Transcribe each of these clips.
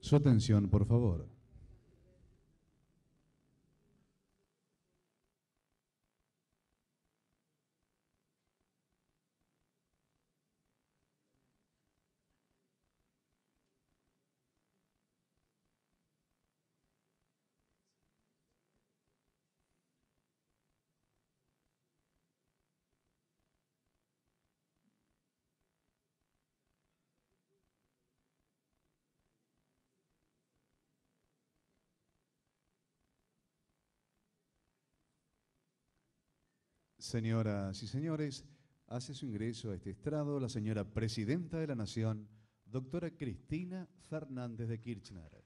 Su atención, por favor. Señoras y señores, hace su ingreso a este estrado la señora Presidenta de la Nación, doctora Cristina Fernández de Kirchner.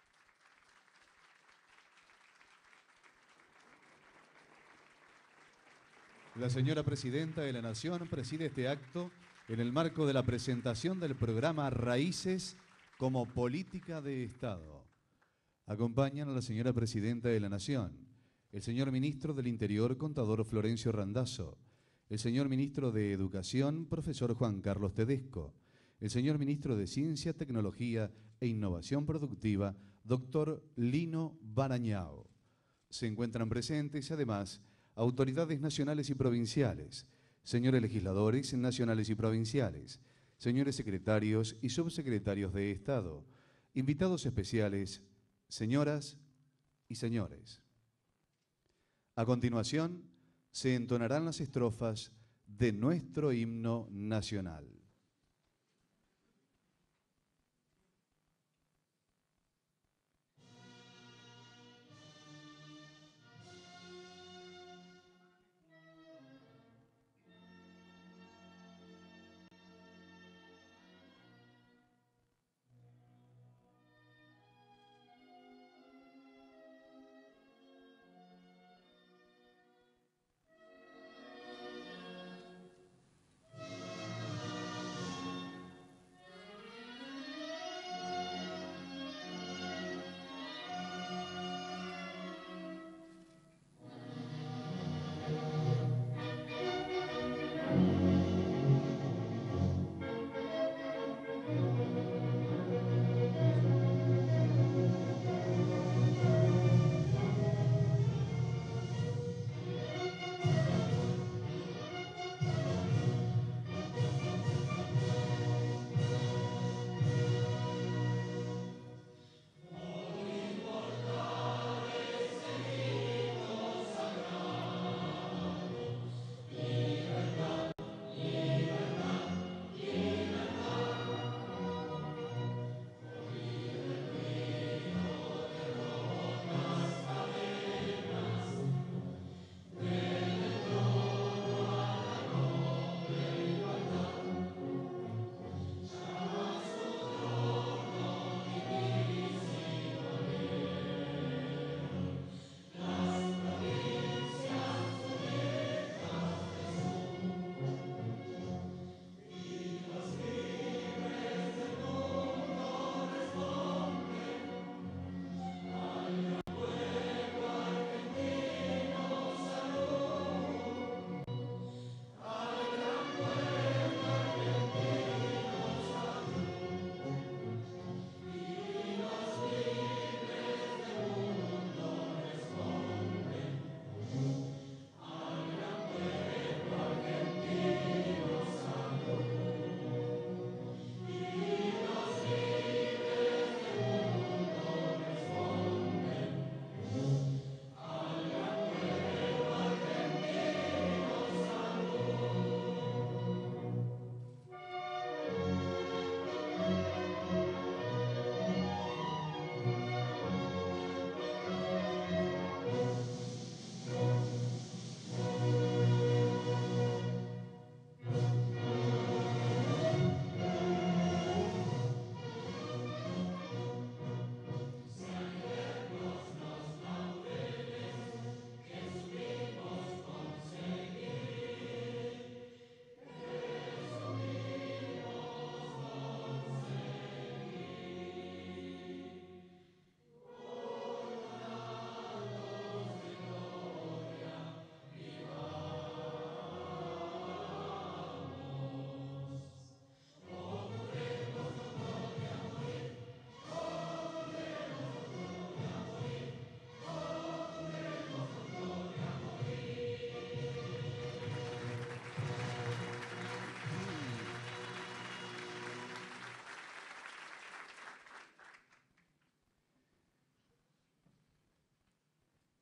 La señora Presidenta de la Nación preside este acto en el marco de la presentación del programa Raíces como Política de Estado. Acompañan a la señora Presidenta de la Nación, el señor Ministro del Interior, contador Florencio Randazzo, el señor Ministro de Educación, profesor Juan Carlos Tedesco, el señor Ministro de Ciencia, Tecnología e Innovación Productiva, doctor Lino Barañao. Se encuentran presentes, además, autoridades nacionales y provinciales, señores legisladores nacionales y provinciales, señores secretarios y subsecretarios de Estado, invitados especiales, señoras y señores. A continuación, se entonarán las estrofas de nuestro himno nacional.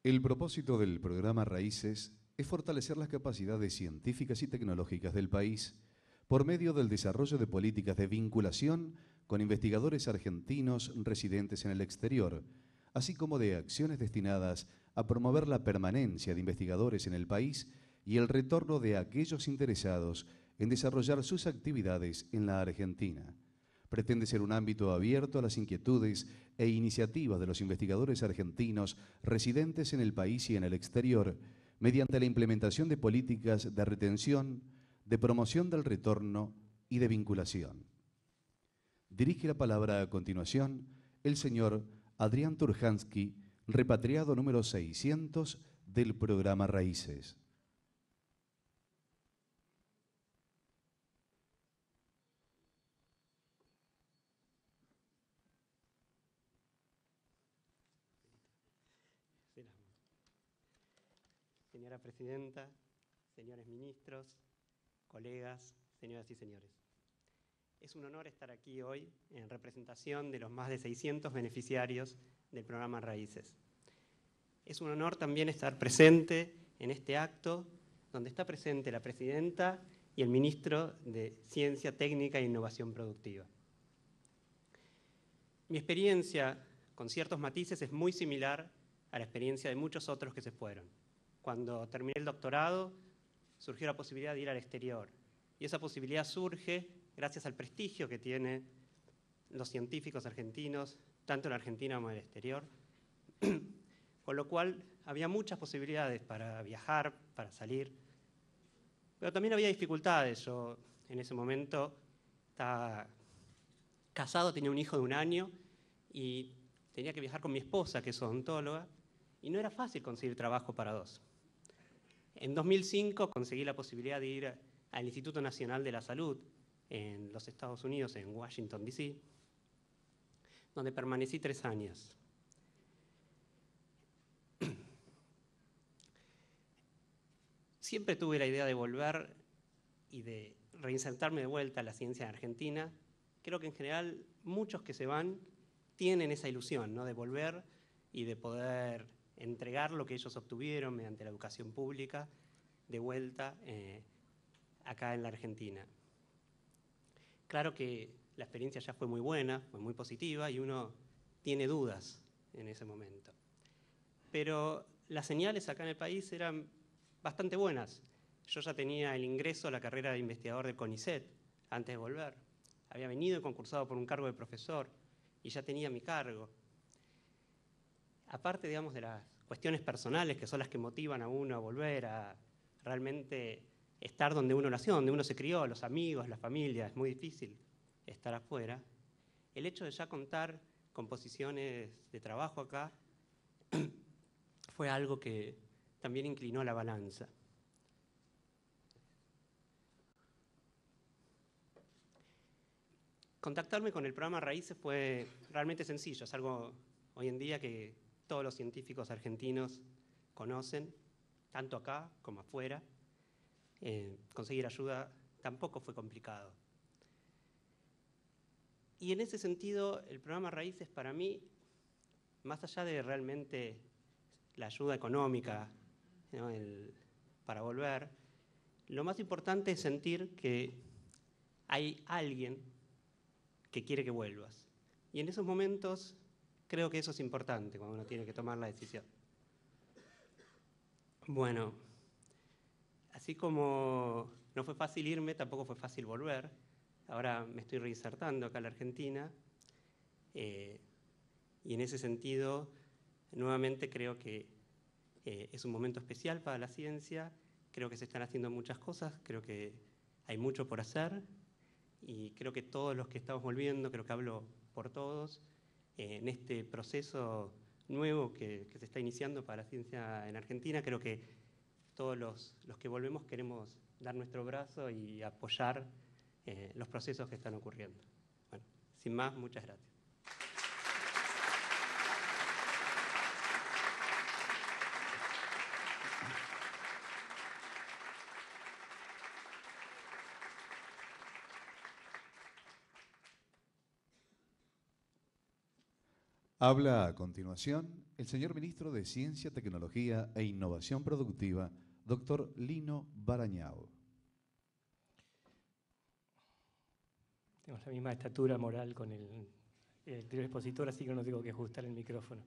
El propósito del programa Raíces es fortalecer las capacidades científicas y tecnológicas del país por medio del desarrollo de políticas de vinculación con investigadores argentinos residentes en el exterior, así como de acciones destinadas a promover la permanencia de investigadores en el país y el retorno de aquellos interesados en desarrollar sus actividades en la Argentina. Pretende ser un ámbito abierto a las inquietudes e iniciativas de los investigadores argentinos residentes en el país y en el exterior, mediante la implementación de políticas de retención, de promoción del retorno y de vinculación. Dirige la palabra a continuación el señor Adrián Turhansky, repatriado número 600 del programa Raíces. Señora Presidenta, señores ministros, colegas, señoras y señores. Es un honor estar aquí hoy en representación de los más de 600 beneficiarios del programa Raíces. Es un honor también estar presente en este acto donde está presente la Presidenta y el Ministro de Ciencia, Técnica e Innovación Productiva. Mi experiencia, con ciertos matices, es muy similar a la experiencia de muchos otros que se fueron. Cuando terminé el doctorado, surgió la posibilidad de ir al exterior. Y esa posibilidad surge gracias al prestigio que tienen los científicos argentinos, tanto en la Argentina como en el exterior. Con lo cual, había muchas posibilidades para viajar, para salir. Pero también había dificultades. Yo, en ese momento, estaba casado, tenía un hijo de 1 año y tenía que viajar con mi esposa, que es odontóloga, y no era fácil conseguir trabajo para 2. En 2005 conseguí la posibilidad de ir al Instituto Nacional de la Salud en los Estados Unidos, en Washington, D.C., donde permanecí 3 años. Siempre tuve la idea de volver y de reinsertarme de vuelta a la ciencia en Argentina. Creo que en general muchos que se van tienen esa ilusión, ¿no?, de volver y de poder entregar lo que ellos obtuvieron mediante la educación pública de vuelta acá en la Argentina. Claro que la experiencia ya fue muy buena, fue muy positiva y uno tiene dudas en ese momento. Pero las señales acá en el país eran bastante buenas. Yo ya tenía el ingreso a la carrera de investigador del CONICET antes de volver. Había venido y concursado por un cargo de profesor y ya tenía mi cargo. Aparte, digamos, de las cuestiones personales, que son las que motivan a uno a volver a realmente estar donde uno nació, donde uno se crió, los amigos, la familia, es muy difícil estar afuera. El hecho de ya contar con posiciones de trabajo acá fue algo que también inclinó la balanza. Contactarme con el programa Raíces fue realmente sencillo, es algo hoy en día que todos los científicos argentinos conocen, tanto acá como afuera. Conseguir ayuda tampoco fue complicado. Y en ese sentido, el programa Raíces para mí, más allá de realmente la ayuda económica, ¿no?, para volver, lo más importante es sentir que hay alguien que quiere que vuelvas. Y en esos momentos creo que eso es importante cuando uno tiene que tomar la decisión. Bueno, así como no fue fácil irme, tampoco fue fácil volver. Ahora me estoy reinsertando acá en la Argentina y en ese sentido, nuevamente creo que es un momento especial para la ciencia. Creo que se están haciendo muchas cosas, creo que hay mucho por hacer y creo que todos los que estamos volviendo, creo que hablo por todos, en este proceso nuevo que se está iniciando para la ciencia en Argentina, creo que todos los que volvemos queremos dar nuestro brazo y apoyar los procesos que están ocurriendo. Bueno, sin más, muchas gracias. Habla a continuación el señor Ministro de Ciencia, Tecnología e Innovación Productiva, doctor Lino Barañao. Tenemos la misma estatura moral con el anterior expositor, así que no tengo que ajustar el micrófono.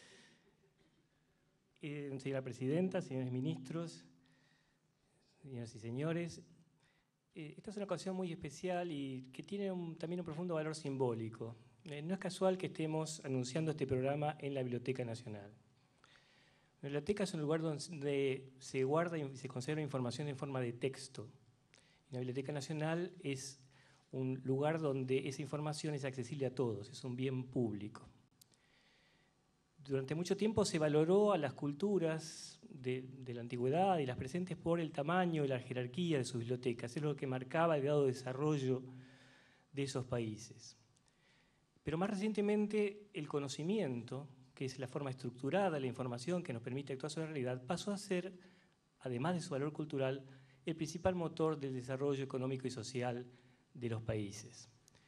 Señora Presidenta, señores ministros, señoras y señores, esta es una ocasión muy especial y que tiene también un profundo valor simbólico. No es casual que estemos anunciando este programa en la Biblioteca Nacional. La biblioteca es un lugar donde se guarda y se conserva información en forma de texto. La Biblioteca Nacional es un lugar donde esa información es accesible a todos, es un bien público. Durante mucho tiempo se valoró a las culturas de la antigüedad y las presentes por el tamaño y la jerarquía de sus bibliotecas. Es lo que marcaba el grado de desarrollo de esos países. Pero más recientemente el conocimiento, que es la forma estructurada de la información que nos permite actuar sobre la realidad, pasó a ser, además de su valor cultural, el principal motor del desarrollo económico y social de los países.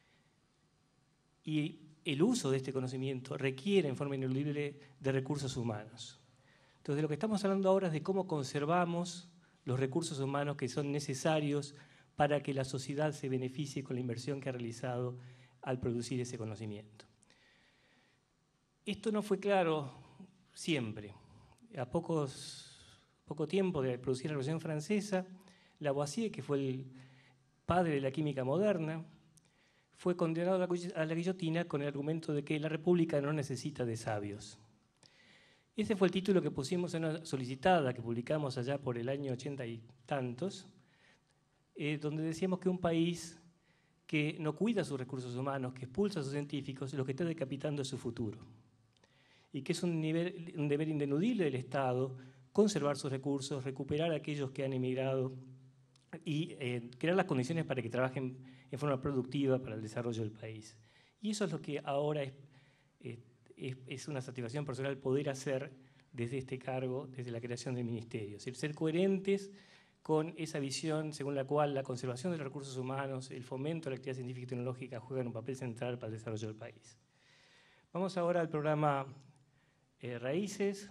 Y el uso de este conocimiento requiere en forma ineludible de recursos humanos. Entonces, de lo que estamos hablando ahora es de cómo conservamos los recursos humanos que son necesarios para que la sociedad se beneficie con la inversión que ha realizado al producir ese conocimiento. Esto no fue claro siempre. A poco tiempo de producir la Revolución Francesa, Lavoisier, que fue el padre de la química moderna, fue condenado a la guillotina con el argumento de que la República no necesita de sabios. Ese fue el título que pusimos en una solicitada que publicamos allá por el año 80 y tantos, donde decíamos que un país que no cuida sus recursos humanos, que expulsa a sus científicos, lo que está decapitando es su futuro. Y que es un deber ineludible del Estado conservar sus recursos, recuperar a aquellos que han emigrado y crear las condiciones para que trabajen en forma productiva para el desarrollo del país. Y eso es lo que ahora es una satisfacción personal poder hacer desde este cargo, desde la creación del ministerio. Es decir, ser coherentes con esa visión según la cual la conservación de los recursos humanos, el fomento de la actividad científica y tecnológica juegan un papel central para el desarrollo del país. Vamos ahora al programa Raíces.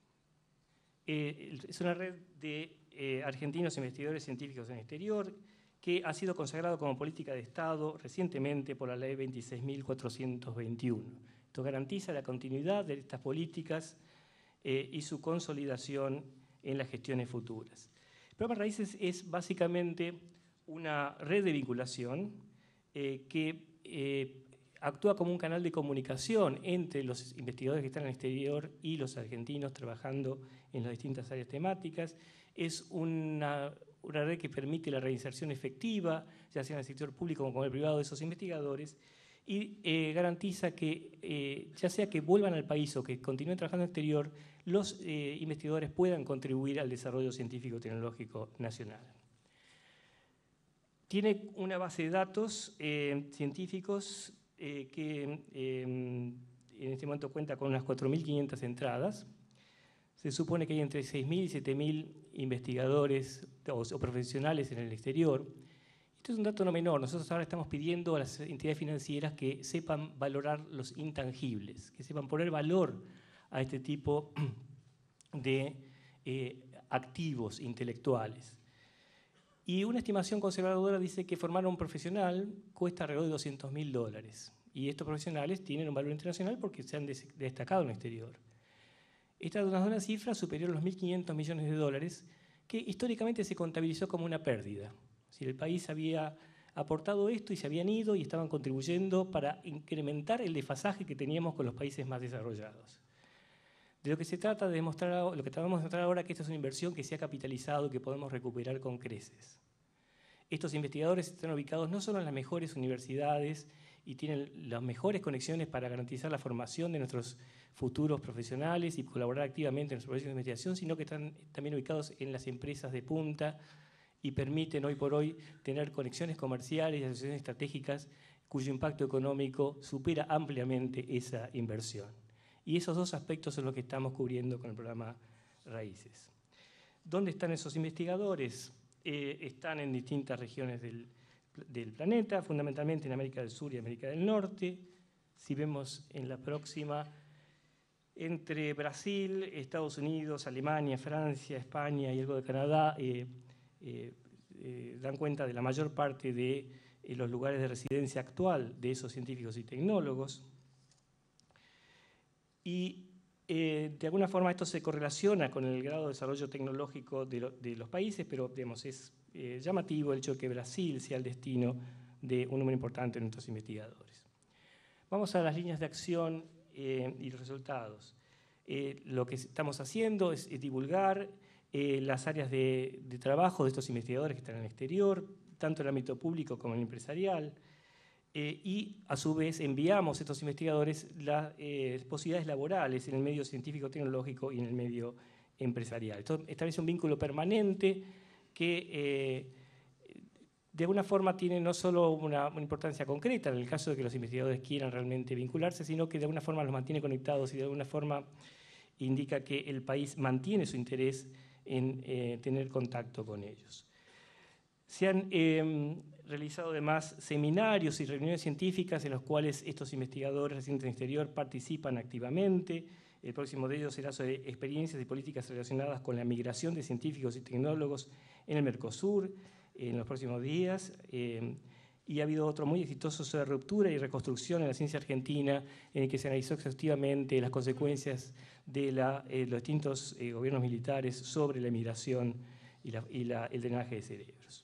Es una red de argentinos investigadores científicos en el exterior que ha sido consagrado como política de Estado recientemente por la Ley 26.421. Esto garantiza la continuidad de estas políticas y su consolidación en las gestiones futuras. El programa Raíces es básicamente una red de vinculación que actúa como un canal de comunicación entre los investigadores que están en el exterior y los argentinos trabajando en las distintas áreas temáticas. Es una red que permite la reinserción efectiva, ya sea en el sector público como en el privado, de esos investigadores, y garantiza que, ya sea que vuelvan al país o que continúen trabajando en el exterior, los investigadores puedan contribuir al desarrollo científico-tecnológico nacional. Tiene una base de datos científicos que en este momento cuenta con unas 4.500 entradas. Se supone que hay entre 6.000 y 7.000 investigadores o profesionales en el exterior. Esto es un dato no menor. Nosotros ahora estamos pidiendo a las entidades financieras que sepan valorar los intangibles, que sepan poner valor a este tipo de activos intelectuales. Y una estimación conservadora dice que formar a un profesional cuesta alrededor de $200.000. Y estos profesionales tienen un valor internacional porque se han destacado en el exterior. Esta es una cifra superior a los $1.500 millones que históricamente se contabilizó como una pérdida. Si el país había aportado esto y se habían ido y estaban contribuyendo para incrementar el desfasaje que teníamos con los países más desarrollados. De lo que se trata de demostrar, lo que tratamos de demostrar ahora es que esta es una inversión que se ha capitalizado y que podemos recuperar con creces. Estos investigadores están ubicados no solo en las mejores universidades y tienen las mejores conexiones para garantizar la formación de nuestros futuros profesionales y colaborar activamente en los procesos de investigación, sino que están también ubicados en las empresas de punta y permiten hoy por hoy tener conexiones comerciales y asociaciones estratégicas cuyo impacto económico supera ampliamente esa inversión. Y esos dos aspectos son los que estamos cubriendo con el programa Raíces. ¿Dónde están esos investigadores? Están en distintas regiones del planeta, fundamentalmente en América del Sur y América del Norte. Si vemos en la próxima, Entre Brasil, Estados Unidos, Alemania, Francia, España y algo de Canadá dan cuenta de la mayor parte de los lugares de residencia actual de esos científicos y tecnólogos. Y de alguna forma esto se correlaciona con el grado de desarrollo tecnológico de los países, pero digamos, es llamativo el hecho de que Brasil sea el destino de un número importante de nuestros investigadores. Vamos a las líneas de acción y los resultados. Lo que estamos haciendo es divulgar las áreas de trabajo de estos investigadores que están en el exterior, tanto en el ámbito público como en el empresarial, y a su vez enviamos a estos investigadores las posibilidades laborales en el medio científico-tecnológico y en el medio empresarial. Esto establece un vínculo permanente que de alguna forma tiene no solo una importancia concreta en el caso de que los investigadores quieran realmente vincularse, sino que de alguna forma los mantiene conectados y de alguna forma indica que el país mantiene su interés en tener contacto con ellos. Se han realizado además seminarios y reuniones científicas en los cuales estos investigadores residentes en el exterior participan activamente. El próximo de ellos será sobre experiencias y políticas relacionadas con la migración de científicos y tecnólogos en el Mercosur en los próximos días. Y ha habido otro muy exitoso sobre ruptura y reconstrucción en la ciencia argentina, en el que se analizó exhaustivamente las consecuencias de los distintos gobiernos militares sobre la migración y el drenaje de cerebros.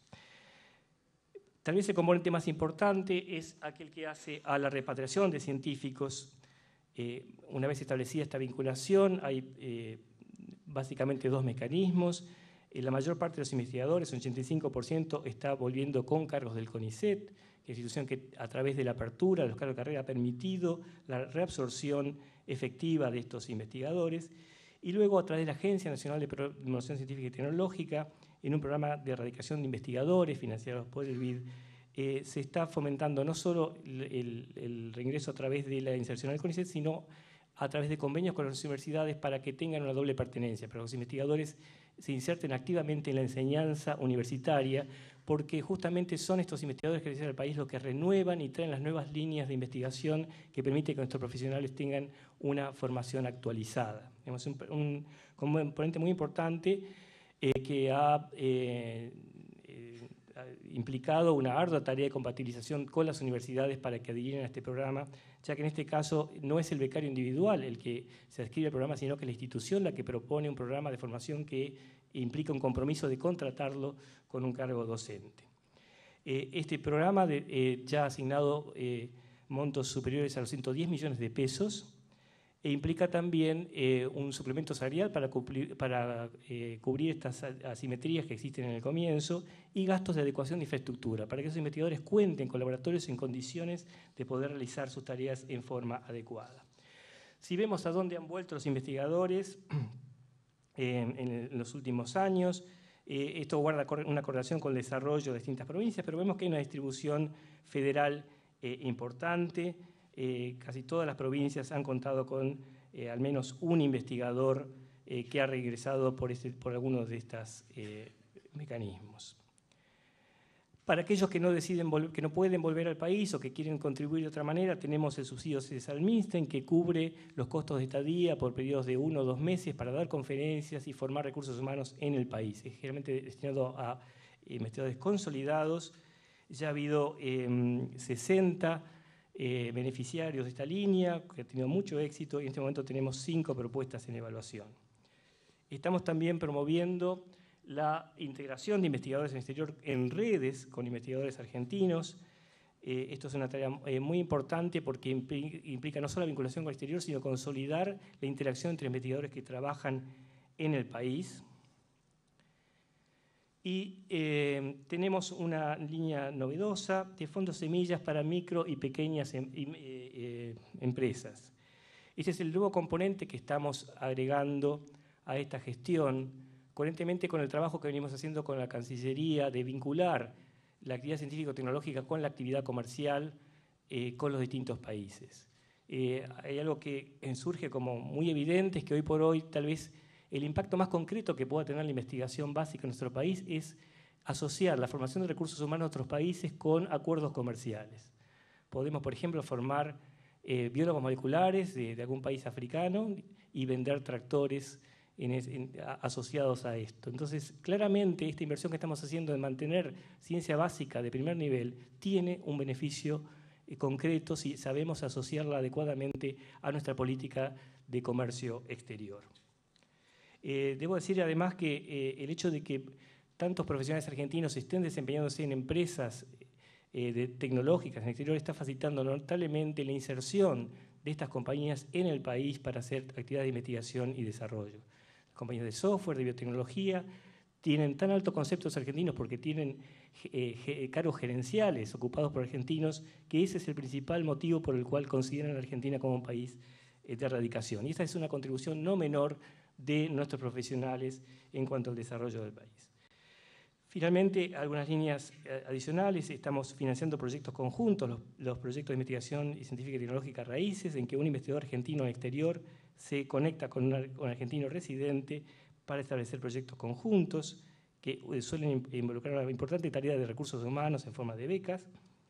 Tal vez el componente más importante es aquel que hace a la repatriación de científicos. Una vez establecida esta vinculación, hay básicamente dos mecanismos. La mayor parte de los investigadores, un 85%, está volviendo con cargos del CONICET, que es la institución que a través de la apertura de los cargos de carrera ha permitido la reabsorción efectiva de estos investigadores. Y luego a través de la Agencia Nacional de Promoción Científica y Tecnológica, en un programa de erradicación de investigadores financiados por el BID, se está fomentando no solo el reingreso a través de la inserción al CONICET, sino a través de convenios con las universidades para que tengan una doble pertenencia, para que los investigadores se inserten activamente en la enseñanza universitaria, porque justamente son estos investigadores que realizan el país los que renuevan y traen las nuevas líneas de investigación que permiten que nuestros profesionales tengan una formación actualizada. Tenemos un componente muy importante que ha implicado una ardua tarea de compatibilización con las universidades para que adhieran a este programa, ya que en este caso no es el becario individual el que se adscribe al programa, sino que es la institución la que propone un programa de formación que implica un compromiso de contratarlo con un cargo docente. Este programa ya ha asignado montos superiores a los 110 millones de pesos e implica también un suplemento salarial para cubrir estas asimetrías que existen en el comienzo y gastos de adecuación de infraestructura, para que esos investigadores cuenten con laboratorios en condiciones de poder realizar sus tareas en forma adecuada. Si vemos a dónde han vuelto los investigadores en los últimos años, esto guarda una correlación con el desarrollo de distintas provincias, pero vemos que hay una distribución federal importante. Casi todas las provincias han contado con al menos un investigador que ha regresado por algunos de estos mecanismos. Para aquellos que no pueden volver al país o que quieren contribuir de otra manera, tenemos el subsidio César Milstein, que cubre los costos de estadía por periodos de 1 o 2 meses para dar conferencias y formar recursos humanos en el país. Es generalmente destinado a investigadores consolidados. Ya ha habido 60 beneficiarios de esta línea, que ha tenido mucho éxito, y en este momento tenemos 5 propuestas en evaluación. Estamos también promoviendo la integración de investigadores en el exterior en redes con investigadores argentinos. Esto es una tarea muy importante porque implica no solo la vinculación con el exterior, sino consolidar la interacción entre investigadores que trabajan en el país. Y tenemos una línea novedosa de fondos semillas para micro y pequeñas empresas. Este es el nuevo componente que estamos agregando a esta gestión, coherentemente con el trabajo que venimos haciendo con la Cancillería de vincular la actividad científico-tecnológica con la actividad comercial con los distintos países. Hay algo que surge como muy evidente, es que hoy por hoy tal vez el impacto más concreto que pueda tener la investigación básica en nuestro país es asociar la formación de recursos humanos de otros países con acuerdos comerciales. Podemos, por ejemplo, formar biólogos moleculares de algún país africano y vender tractores asociados a esto. Entonces, claramente, esta inversión que estamos haciendo de mantener ciencia básica de primer nivel tiene un beneficio concreto si sabemos asociarla adecuadamente a nuestra política de comercio exterior. Debo decir además que el hecho de que tantos profesionales argentinos estén desempeñándose en empresas tecnológicas en el exterior está facilitando notablemente la inserción de estas compañías en el país para hacer actividades de investigación y desarrollo. Compañías de software, de biotecnología, tienen tan altos conceptos argentinos porque tienen cargos gerenciales ocupados por argentinos, que ese es el principal motivo por el cual consideran a la Argentina como un país de erradicación. Y esta es una contribución no menor de nuestros profesionales en cuanto al desarrollo del país. Finalmente, algunas líneas adicionales. Estamos financiando proyectos conjuntos, los proyectos de investigación científica y tecnológica Raíces, en que un investigador argentino en el exterior se conecta con un argentino residente para establecer proyectos conjuntos que suelen involucrar una importante tarea de recursos humanos en forma de becas.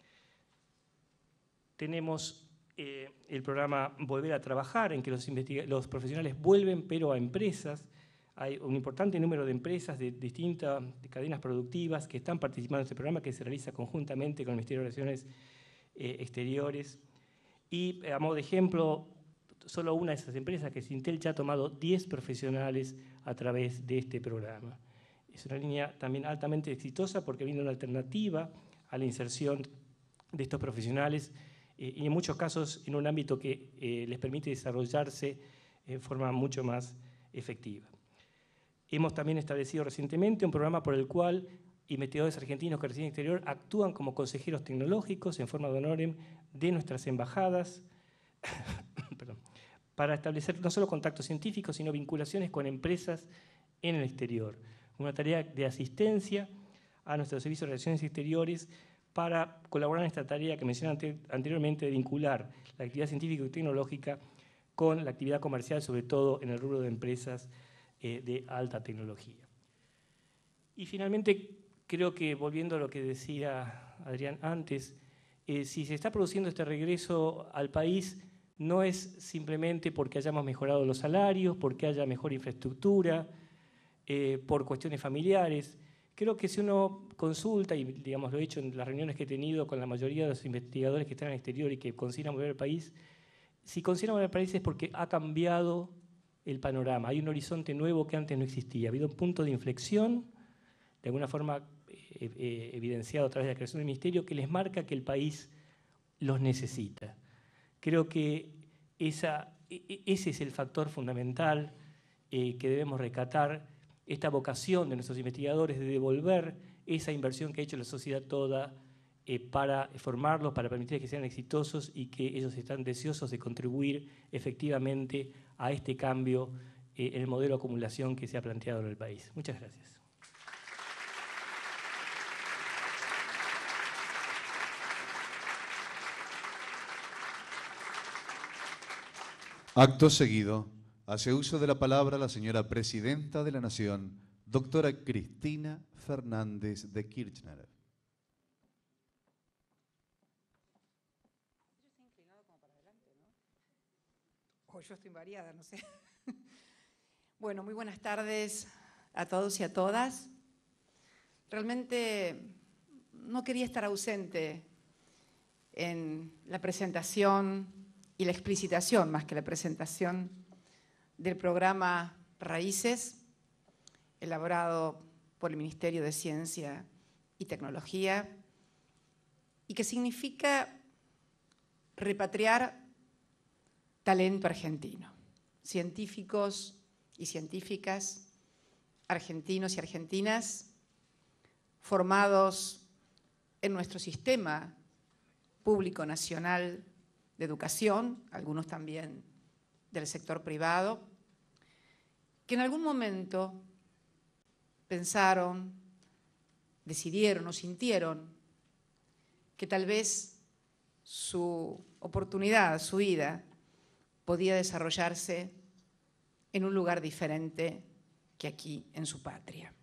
Tenemos el programa Volver a Trabajar, en que los profesionales vuelven, pero a empresas. Hay un importante número de empresas de distintas cadenas productivas que están participando en este programa, que se realiza conjuntamente con el Ministerio de Relaciones Exteriores. Y a modo de ejemplo, solo una de esas empresas, que es Intel, ya ha tomado 10 profesionales a través de este programa. Es una línea también altamente exitosa porque brinda una alternativa a la inserción de estos profesionales y en muchos casos en un ámbito que les permite desarrollarse en forma mucho más efectiva. Hemos también establecido recientemente un programa por el cual investigadores argentinos que residen en el exterior actúan como consejeros tecnológicos en forma de honorem de nuestras embajadas para establecer no solo contactos científicos, sino vinculaciones con empresas en el exterior. Una tarea de asistencia a nuestros servicios de relaciones exteriores para colaborar en esta tarea que mencioné anteriormente de vincular la actividad científica y tecnológica con la actividad comercial, sobre todo en el rubro de empresas de alta tecnología. Y finalmente, creo que volviendo a lo que decía Adrián antes, si se está produciendo este regreso al país, no es simplemente porque hayamos mejorado los salarios, porque haya mejor infraestructura, por cuestiones familiares. Creo que si uno consulta, y digamos, lo he hecho en las reuniones que he tenido con la mayoría de los investigadores que están en el exterior y que consideran volver al país, si consideran volver al país es porque ha cambiado el panorama. Hay un horizonte nuevo que antes no existía. Ha habido un punto de inflexión, de alguna forma evidenciado a través de la creación del ministerio, que les marca que el país los necesita. Creo que ese es el factor fundamental que debemos rescatar, esta vocación de nuestros investigadores de devolver esa inversión que ha hecho la sociedad toda para formarlos, para permitir que sean exitosos y que ellos están deseosos de contribuir efectivamente a este cambio en el modelo de acumulación que se ha planteado en el país. Muchas gracias. Acto seguido, hace uso de la palabra la señora Presidenta de la Nación, doctora Cristina Fernández de Kirchner. Yo estoy inclinado como para adelante, ¿no? O yo estoy variada, no sé. Bueno, muy buenas tardes a todos y a todas. Realmente no quería estar ausente en la presentación y la explicitación, más que la presentación, del programa Raíces, elaborado por el Ministerio de Ciencia y Tecnología, y que significa repatriar talento argentino, científicos y científicas, argentinos y argentinas, formados en nuestro sistema público nacional de educación, algunos también del sector privado, que en algún momento pensaron, decidieron o sintieron que tal vez su oportunidad, su vida, podía desarrollarse en un lugar diferente que aquí, en su patria.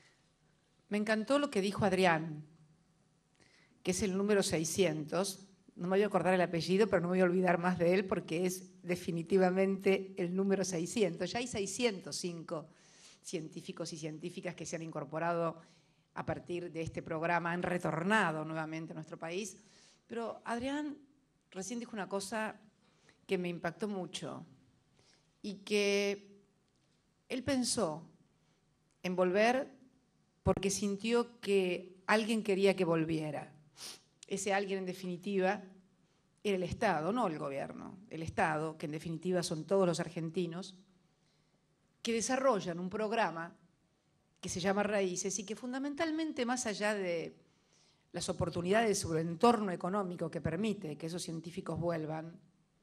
Me encantó lo que dijo Adrián, que es el número 600, no me voy a acordar el apellido, pero no me voy a olvidar más de él porque es definitivamente el número 600. Ya hay 605 científicos y científicas que se han incorporado a partir de este programa, han retornado nuevamente a nuestro país. Pero Adrián recién dijo una cosa que me impactó mucho y que él pensó en volver porque sintió que alguien quería que volviera. Ese alguien, en definitiva, era el Estado, no el gobierno, el Estado, que en definitiva son todos los argentinos, que desarrollan un programa que se llama Raíces y que fundamentalmente, más allá de las oportunidades de su entorno económico que permite que esos científicos vuelvan,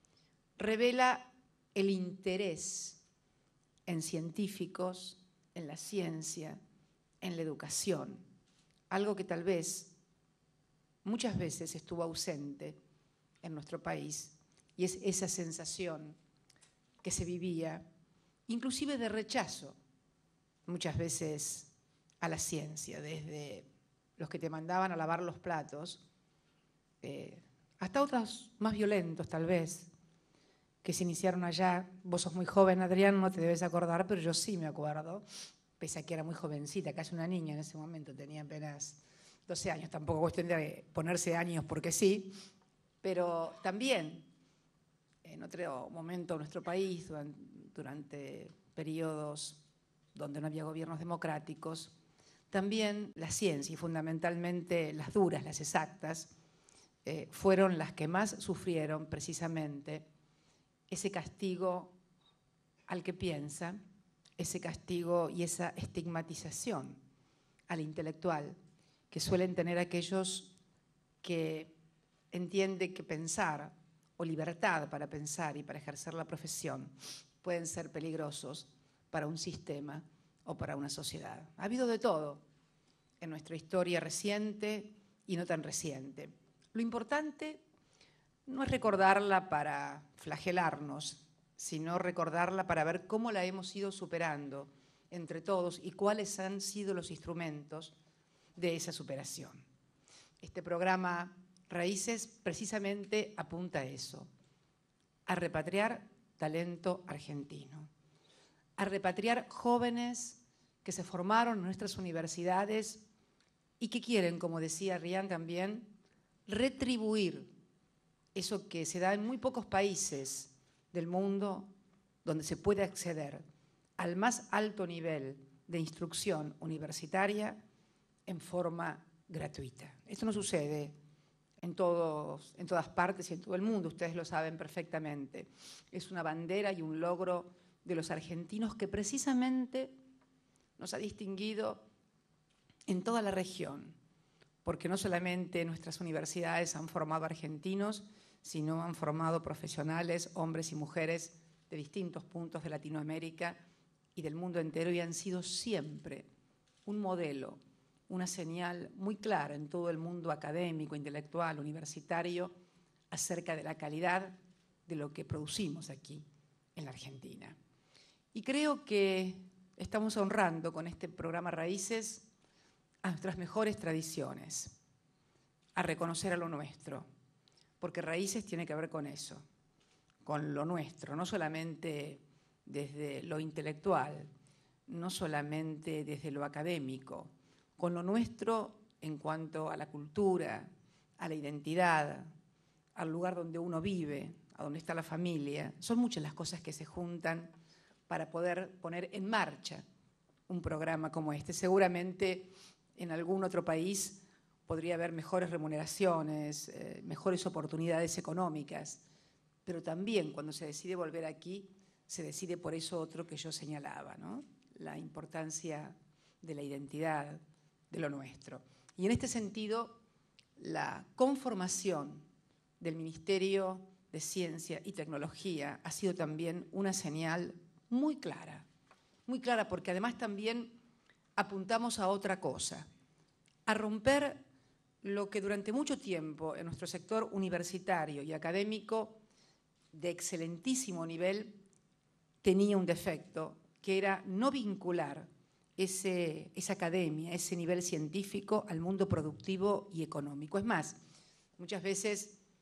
revela el interés en científicos, en la ciencia, en la educación, algo que tal vez muchas veces estuvo ausente en nuestro país, y es esa sensación que se vivía, inclusive de rechazo, muchas veces a la ciencia, desde los que te mandaban a lavar los platos, hasta otros más violentos tal vez, que se iniciaron allá. Vos sos muy joven, Adrián, no te debes acordar, pero yo sí me acuerdo, pese a que era muy jovencita, casi una niña en ese momento, tenía apenas 12 años, tampoco cuestión de ponerse años porque sí, pero también en otro momento de nuestro país, durante periodos donde no había gobiernos democráticos, también la ciencia y fundamentalmente las duras, las exactas, fueron las que más sufrieron precisamente ese castigo al que piensa, ese castigo y esa estigmatización al intelectual que suelen tener aquellos que entienden que pensar o libertad para pensar y para ejercer la profesión pueden ser peligrosos para un sistema o para una sociedad. Ha habido de todo en nuestra historia reciente y no tan reciente. Lo importante no es recordarla para flagelarnos, sino recordarla para ver cómo la hemos ido superando entre todos y cuáles han sido los instrumentos de esa superación. Este programa Raíces precisamente apunta a eso, a repatriar talento argentino, a repatriar jóvenes que se formaron en nuestras universidades y que quieren, como decía Rian también, retribuir eso que se da en muy pocos países del mundo donde se puede acceder al más alto nivel de instrucción universitaria en forma gratuita. Esto no sucede en todas partes y en todo el mundo, ustedes lo saben perfectamente. Es una bandera y un logro de los argentinos que precisamente nos ha distinguido en toda la región, porque no solamente nuestras universidades han formado argentinos, sino han formado profesionales, hombres y mujeres de distintos puntos de Latinoamérica y del mundo entero, y han sido siempre un modelo, una señal muy clara en todo el mundo académico, intelectual, universitario, acerca de la calidad de lo que producimos aquí en la Argentina. Y creo que estamos honrando con este programa Raíces a nuestras mejores tradiciones, a reconocer a lo nuestro, porque Raíces tiene que ver con eso, con lo nuestro, no solamente desde lo intelectual, no solamente desde lo académico, con lo nuestro en cuanto a la cultura, a la identidad, al lugar donde uno vive, a donde está la familia. Son muchas las cosas que se juntan para poder poner en marcha un programa como este. Seguramente en algún otro país podría haber mejores remuneraciones, mejores oportunidades económicas, pero también cuando se decide volver aquí, se decide por eso otro que yo señalaba, ¿no? La importancia de la identidad, de lo nuestro. Y en este sentido, la conformación del Ministerio de Ciencia y Tecnología ha sido también una señal muy clara porque además también apuntamos a otra cosa, a romper lo que durante mucho tiempo en nuestro sector universitario y académico de excelentísimo nivel tenía un defecto, que era no vincular esa academia, ese nivel científico al mundo productivo y económico. Es más, muchas veces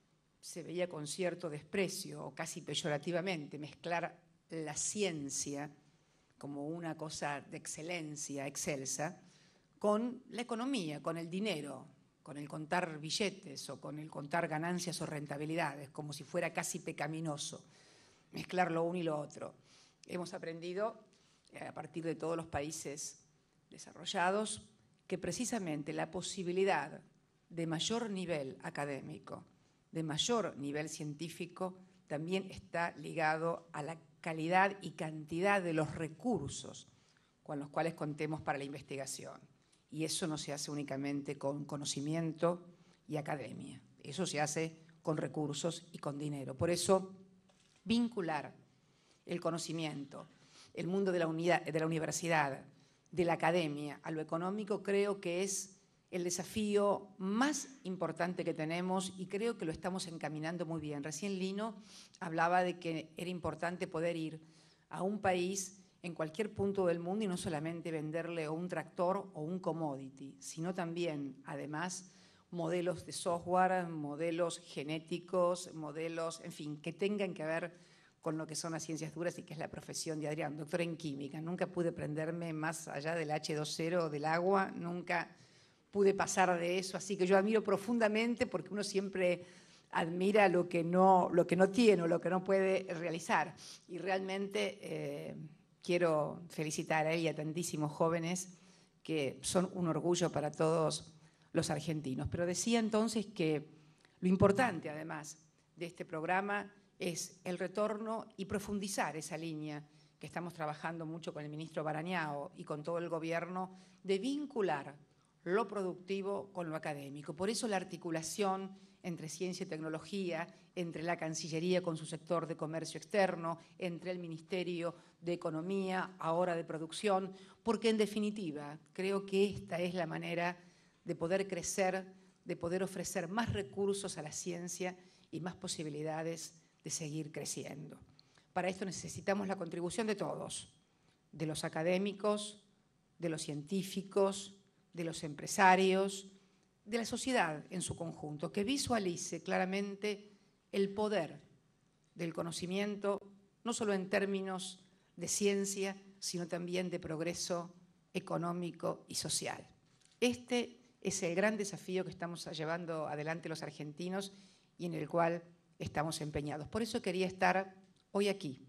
se veía con cierto desprecio o casi peyorativamente mezclar la ciencia como una cosa de excelencia, excelsa, con la economía, con el dinero, con el contar billetes o con el contar ganancias o rentabilidades, como si fuera casi pecaminoso mezclar lo uno y lo otro. Hemos aprendido, a partir de todos los países desarrollados, que precisamente la posibilidad de mayor nivel académico, de mayor nivel científico, también está ligado a la calidad y cantidad de los recursos con los cuales contemos para la investigación. Y eso no se hace únicamente con conocimiento y academia, eso se hace con recursos y con dinero. Por eso, vincular el conocimiento, el mundo de la universidad, de la academia a lo económico, creo que es el desafío más importante que tenemos y creo que lo estamos encaminando muy bien. Recién Lino hablaba de que era importante poder ir a un país en cualquier punto del mundo y no solamente venderle un tractor o un commodity, sino también, además, modelos de software, modelos genéticos, modelos, en fin, que tengan que ver con lo que son las ciencias duras y que es la profesión de Adrián, doctor en química. Nunca pude prenderme más allá del H2O del agua, nunca pude pasar de eso, así que yo admiro profundamente porque uno siempre admira lo que no tiene o lo que no puede realizar. Y realmente quiero felicitar a él y a tantísimos jóvenes que son un orgullo para todos los argentinos. Pero decía entonces que lo importante, además, de este programa es el retorno y profundizar esa línea que estamos trabajando mucho con el ministro Barañao y con todo el gobierno, de vincular lo productivo con lo académico. Por eso la articulación entre ciencia y tecnología, entre la Cancillería con su sector de comercio externo, entre el Ministerio de Economía, ahora de Producción, porque en definitiva creo que esta es la manera de poder crecer, de poder ofrecer más recursos a la ciencia y más posibilidades de seguir creciendo. Para esto necesitamos la contribución de todos, de los académicos, de los científicos, de los empresarios, de la sociedad en su conjunto, que visualice claramente el poder del conocimiento, no solo en términos de ciencia, sino también de progreso económico y social. Este es el gran desafío que estamos llevando adelante los argentinos y en el cual estamos empeñados. Por eso quería estar hoy aquí,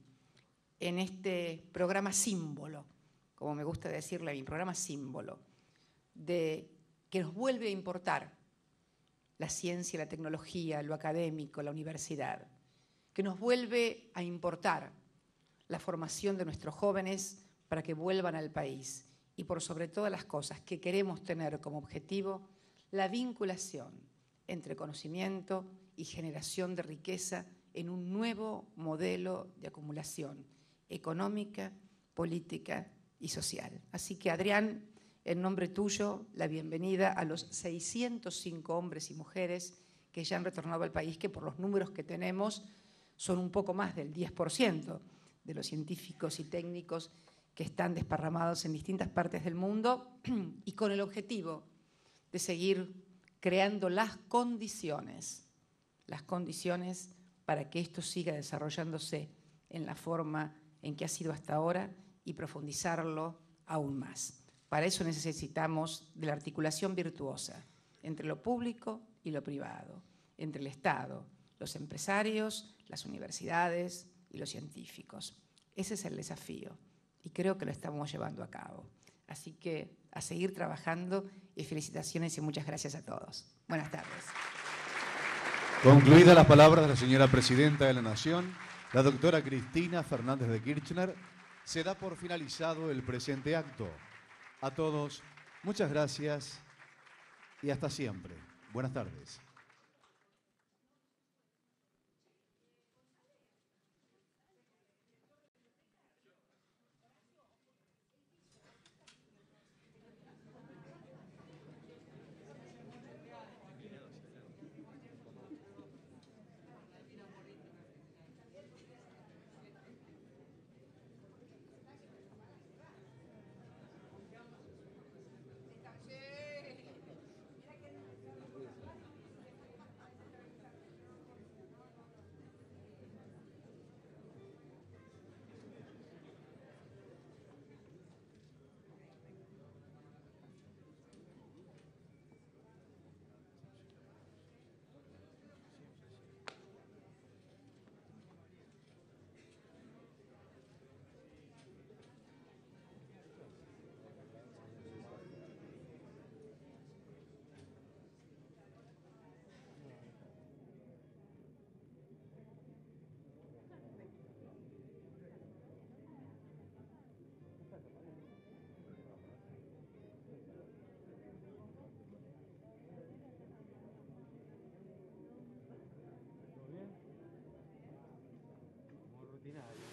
en este programa símbolo, como me gusta decirle a mi programa símbolo, de que nos vuelve a importar la ciencia, la tecnología, lo académico, la universidad, que nos vuelve a importar la formación de nuestros jóvenes para que vuelvan al país y por sobre todas las cosas que queremos tener como objetivo la vinculación entre conocimiento y generación de riqueza en un nuevo modelo de acumulación económica, política y social. Así que, Adrián, en nombre tuyo, la bienvenida a los 605 hombres y mujeres que ya han retornado al país, que por los números que tenemos son un poco más del 10% de los científicos y técnicos que están desparramados en distintas partes del mundo y con el objetivo de seguir creando las condiciones para que esto siga desarrollándose en la forma en que ha sido hasta ahora y profundizarlo aún más. Para eso necesitamos de la articulación virtuosa entre lo público y lo privado, entre el Estado, los empresarios, las universidades y los científicos. Ese es el desafío y creo que lo estamos llevando a cabo. Así que a seguir trabajando y felicitaciones y muchas gracias a todos. Buenas tardes. Concluidas las palabras de la señora Presidenta de la Nación, la doctora Cristina Fernández de Kirchner, se da por finalizado el presente acto. A todos, muchas gracias y hasta siempre. Buenas tardes. disciplinario